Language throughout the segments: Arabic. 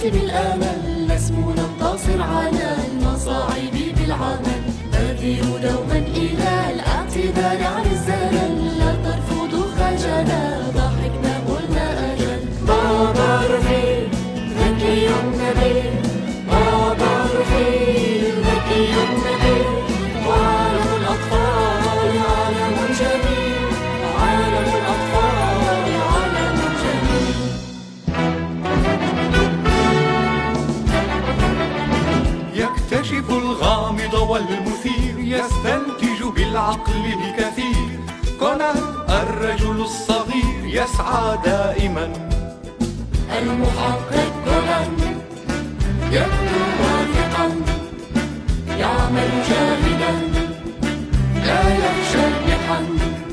بالآمل نسمو ننتصر على المصاعب بالعمل. بادروا دوما إلى الاعتذار عن الزلل، لا ترفضوا خجلا ضحكنا قلنا أجل. بابا رفيق ذكي نبيل، بابا رفيق ذكي نبيل، وعالم الأطفال عالم جميل، عالم الأطفال عالم جميل. يكتشف الغامض والمثير، يستنتج بالعقل الكثير. كونان الرجل الصغير يسعى دائما. المحقق كونان يبدو واثقا، يعمل جاهدا، لا يخشى المحن.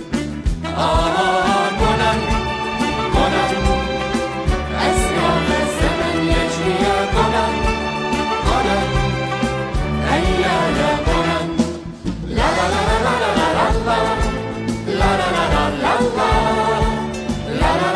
كونان كونان أسرع فالزمن يجري يا كونان. كونان هيا يا كونان. لا لا لا لا لا لا لا لا لا لا لا لا لا لا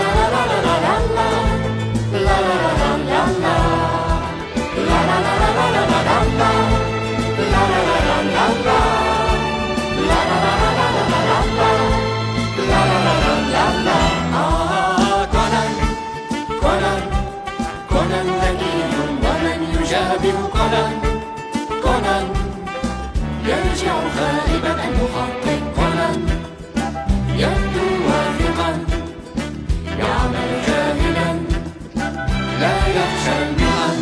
كونان ذكي ومن يجابه كونان. كونان يرجع خائبا. المحقق كونان يبدو واثقا، يعمل جاهلا، لا يخشى المحن.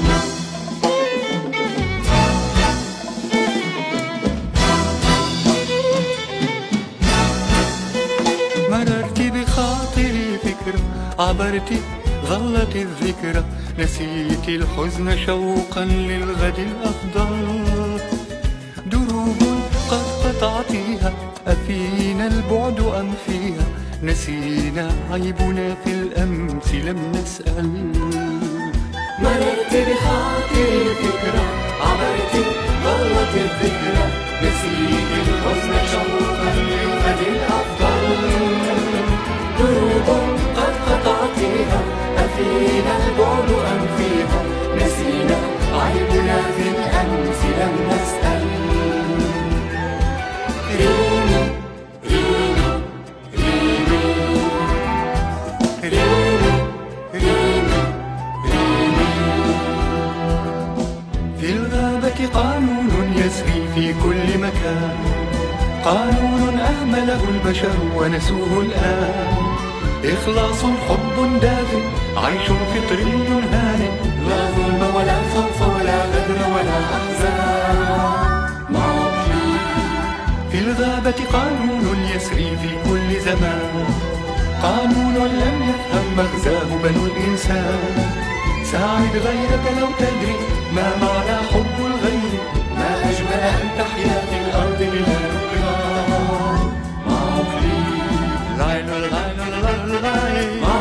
مررت بخاطري فكرة، عبرت ظلت الذكرى، نسيت الحزن شوقا للغد الأفضل. دروب قد قطعتيها، أفينا البعد أم فيها؟ نسينا عيبنا في الأمس لم نسأل. مررت بخاطري فكرة، عبرت ظلت الذكرى، نسيت الحزن شوقا للغد الأفضل. دروب قد قطعتيها، أفينا البعد أم فيها؟ نسينا عيبنا في الأمس لم نسأل. ريمي ريمي ريمي ريمي ريمي ريمي. في الغابة قانون يسري في كل مكان، قانون أهمله البشر ونسوه الآن. إخلاص حب دافئ، عيش فطري هانئ، لا ظلم ولا خوف ولا غدر ولا أحزان. في الغابة قانون يسري في كل زمان، قانون لم يفهم مغزاه بنو الإنسان. ساعد غيرك لو تدري ما معنى حب الغير، ما أجمل أن تحيا في الأرض بلا نكران.